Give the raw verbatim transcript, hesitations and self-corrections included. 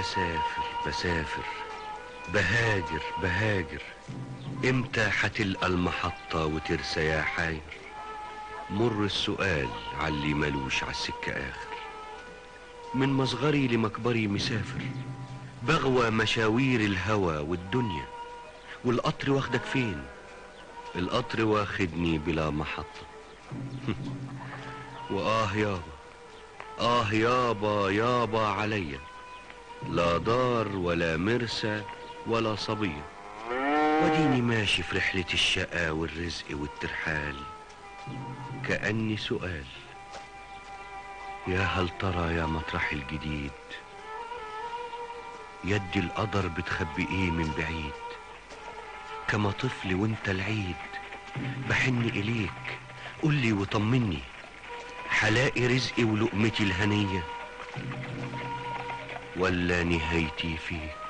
بسافر بسافر بهاجر بهاجر، امتى هتلقى المحطة وترسى يا حاير؟ مر السؤال عاللي ملوش عالسكة آخر. من مصغري لمكبري مسافر، بغوى مشاوير الهوى والدنيا. والقطر واخدك فين؟ القطر واخدني بلا محطة. وآه يابا آه يابا يابا عليا، لا دار ولا مرسى ولا صبية، وديني ماشي في رحلة الشقا والرزق والترحال. كأني سؤال، يا هل ترى يا مطرح الجديد، يدي القدر بتخبي ايه من بعيد؟ كما طفل وانت العيد بحن اليك، قولي وطمني، حلاقي رزقي ولقمتي الهنية ولا نهايتي فيك؟